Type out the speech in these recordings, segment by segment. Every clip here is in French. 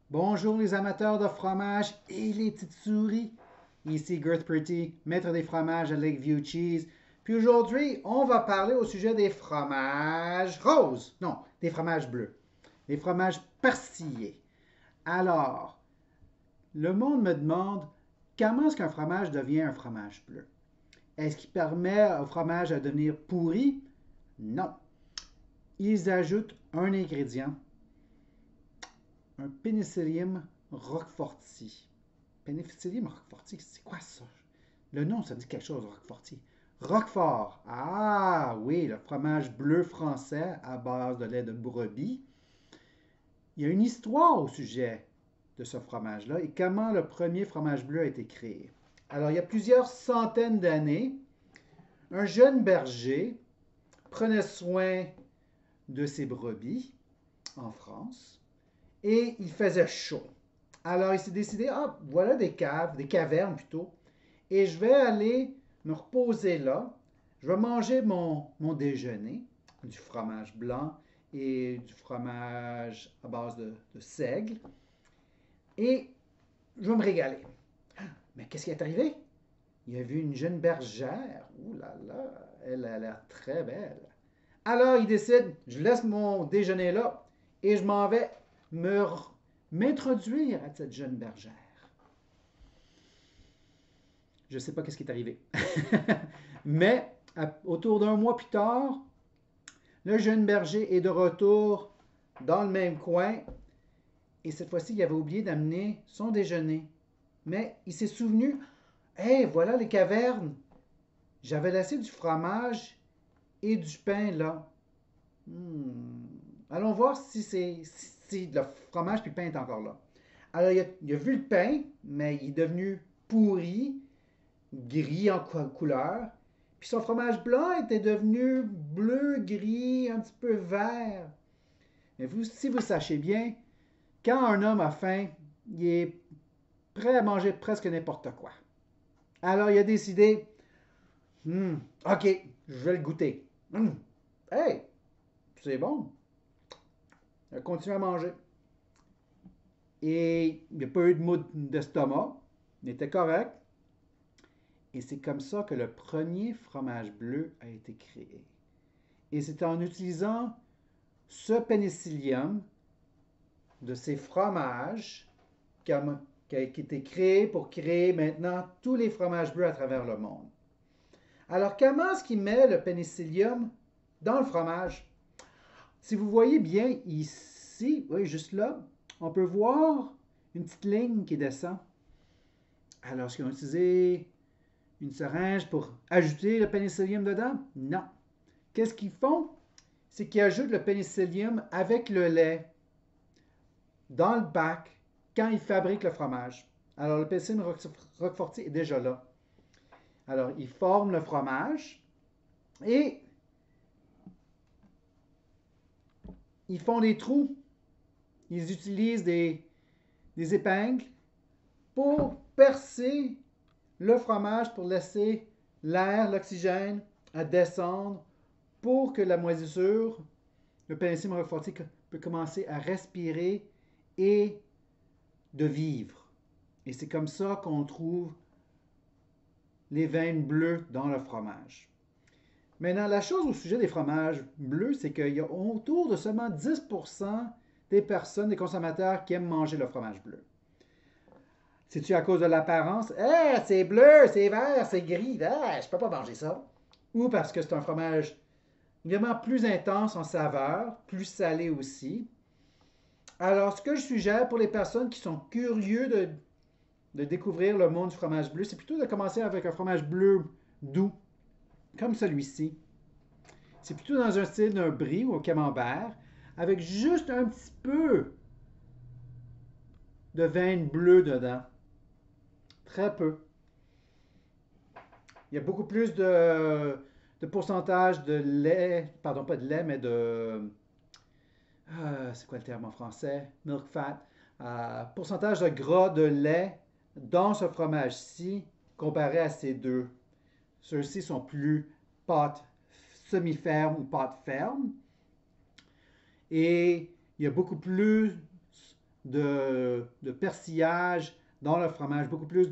Bonjour les amateurs de fromage et les petites souris. Ici Girth Pretty, maître des fromages à Lakeview Cheese. Puis aujourd'hui, on va parler au sujet des fromages roses. Non, des fromages bleus. Les fromages persillés. Alors, le monde me demande comment est-ce qu'un fromage devient un fromage bleu? Est-ce qu'il permet au fromage de devenir pourri? Non. Ils ajoutent un ingrédient, un Penicillium roqueforti. Penicillium roqueforti, c'est quoi ça? Le nom, ça dit quelque chose, roqueforti. Roquefort. Ah oui, le fromage bleu français à base de lait de brebis. Il y a une histoire au sujet de ce fromage-là et comment le premier fromage bleu a été créé. Alors, il y a plusieurs centaines d'années, un jeune berger prenait soin de ses brebis en France et il faisait chaud. Alors, il s'est décidé, ah, voilà des caves, des cavernes plutôt, et je vais aller me reposer là. Je vais manger mon déjeuner, du fromage blanc et du fromage à base de seigle, et je vais me régaler. Mais qu'est-ce qui est arrivé? Il a vu une jeune bergère. Ouh là là, elle a l'air très belle. Alors, il décide, je laisse mon déjeuner là et je m'en vais me m'introduire à cette jeune bergère. Je ne sais pas ce qui est arrivé. Mais autour d'un mois plus tard, le jeune berger est de retour dans le même coin et cette fois-ci, il avait oublié d'amener son déjeuner. Mais il s'est souvenu, hé, hey, voilà les cavernes. J'avais laissé du fromage et du pain là. Hmm. Allons voir si le fromage puis le pain est encore là. Alors, il a vu le pain, mais il est devenu pourri, gris en couleur. Puis son fromage blanc était devenu bleu, gris, un petit peu vert. Mais vous, si vous sachez bien, quand un homme a faim, il est prêt à manger presque n'importe quoi. Alors il a décidé, hmm, ok, je vais le goûter. Hey, c'est bon. Il a continué à manger. Et il n'y a pas eu de maux d'estomac. Il était correct. Et c'est comme ça que le premier fromage bleu a été créé. Et c'est en utilisant ce pénicillium de ces fromages qui a été créé pour créer maintenant tous les fromages bleus à travers le monde. Alors, comment est-ce qu'il met le pénicillium dans le fromage? Si vous voyez bien ici, oui, juste là, on peut voir une petite ligne qui descend. Alors, est-ce qu'ils ont utilisé une seringue pour ajouter le pénicillium dedans? Non. Qu'est-ce qu'ils font? C'est qu'ils ajoutent le pénicillium avec le lait dans le bac quand ils fabriquent le fromage. Alors, le pénicillium roqueforti est déjà là. Alors, ils forment le fromage et ils font des trous. Ils utilisent des épingles pour percer le fromage pour laisser l'air, l'oxygène à descendre pour que la moisissure, le pénicillium roqueforti peut commencer à respirer et de vivre. Et c'est comme ça qu'on trouve les veines bleues dans le fromage. Maintenant, la chose au sujet des fromages bleus, c'est qu'il y a autour de seulement 10% des personnes, des consommateurs qui aiment manger le fromage bleu. C'est-tu à cause de l'apparence? Ah, c'est bleu, c'est vert, c'est gris. Ah, je peux pas manger ça. Ou parce que c'est un fromage vraiment plus intense en saveur, plus salé aussi. Alors, ce que je suggère pour les personnes qui sont curieux de découvrir le monde du fromage bleu, c'est plutôt de commencer avec un fromage bleu doux, comme celui-ci. C'est plutôt dans un style d'un brie ou un camembert, avec juste un petit peu de veine bleue dedans. Très peu. Il y a beaucoup plus de pourcentage de lait, pardon, pas de lait, mais de. C'est quoi le terme en français? Milk fat. Pourcentage de gras de lait dans ce fromage-ci comparé à ces deux. Ceux-ci sont plus pâte semi-ferme ou pâte ferme. Et il y a beaucoup plus de persillage dans le fromage, beaucoup plus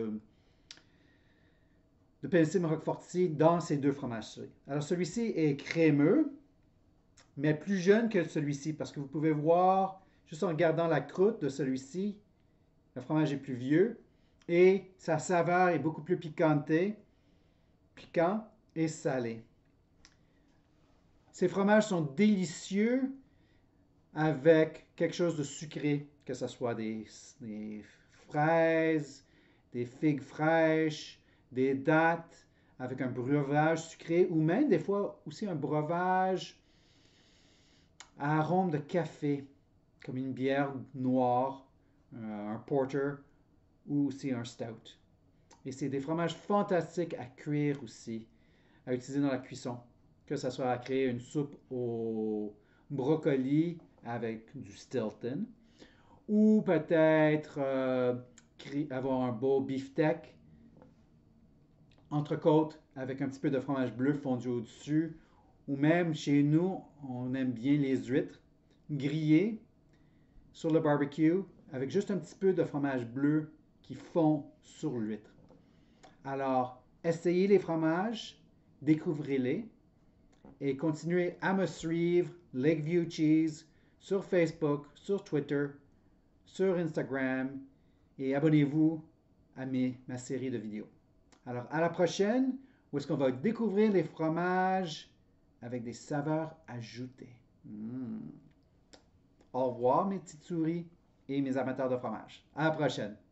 de pénicilline roqueforti dans ces deux fromages-ci. Alors celui-ci est crémeux, mais plus jeune que celui-ci, parce que vous pouvez voir, juste en regardant la croûte de celui-ci, le fromage est plus vieux et sa saveur est beaucoup plus piquant et salé. Ces fromages sont délicieux avec quelque chose de sucré, que ce soit des fraises, des figues fraîches, des dattes, avec un breuvage sucré, ou même des fois aussi un breuvage à arôme de café, comme une bière noire, un porter ou aussi un stout. Et c'est des fromages fantastiques à cuire aussi, à utiliser dans la cuisson. Que ce soit à créer une soupe au brocoli avec du Stilton, ou peut-être avoir un beau beefsteak, entrecôte avec un petit peu de fromage bleu fondu au-dessus, ou même chez nous, on aime bien les huîtres grillées sur le barbecue avec juste un petit peu de fromage bleu qui fond sur l'huître. Alors, essayez les fromages, découvrez-les et continuez à me suivre, Lakeview Cheese, sur Facebook, sur Twitter, sur Instagram et abonnez-vous à ma série de vidéos. Alors, à la prochaine, où est-ce qu'on va découvrir les fromages avec des saveurs ajoutées. Au revoir, mes petites souris et mes amateurs de fromage. À la prochaine.